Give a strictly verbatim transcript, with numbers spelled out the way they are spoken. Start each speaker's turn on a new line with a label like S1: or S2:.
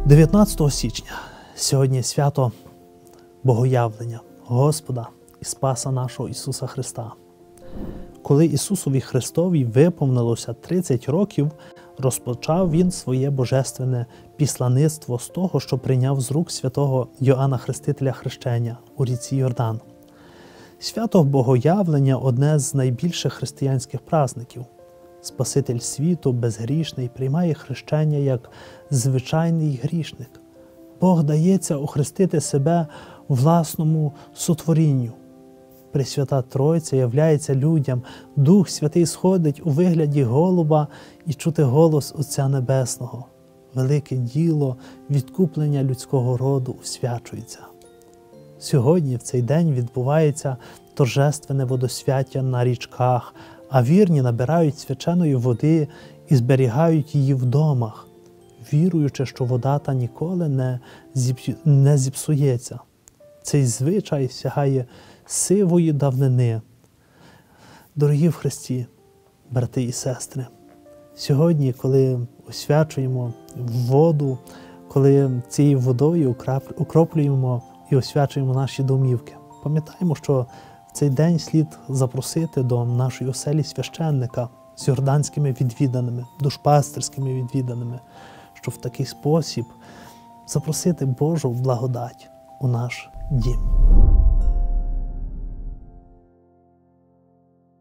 S1: дев'ятнадцятого січня сьогодні свято Богоявлення Господа і Спаса нашого Ісуса Христа. Коли Ісусові Христові виповнилося тридцять років, розпочав Він своє божественне післаництво з того, що прийняв з рук святого Йоанна Хрестителя хрещення у ріці Йордан. Свято Богоявлення – одне з найбільших християнських праздників. Спаситель світу, безгрішний, приймає хрещення як звичайний грішник. Бог дається охрестити себе власному сотворінню. Пресвята Тройця являється людям, Дух Святий сходить у вигляді голуба і чути голос Отця Небесного. Велике діло відкуплення людського роду освячується. Сьогодні, в цей день, відбувається торжественне водосвяття на річках, а вірні набирають свяченої води і зберігають її в домах, віруючи, що вода та ніколи не, зіпсу... не зіпсується. Цей звичай сягає сивої давнини. Дорогі в Христі, брати і сестри, сьогодні, коли освячуємо воду, коли цією водою укроплюємо і освячуємо наші домівки, пам'ятаємо, що в цей день слід запросити до нашої оселі священника з йорданськими відвіданими, душпастерськими відвіданими, щоб в такий спосіб запросити Божу благодать у наш дім.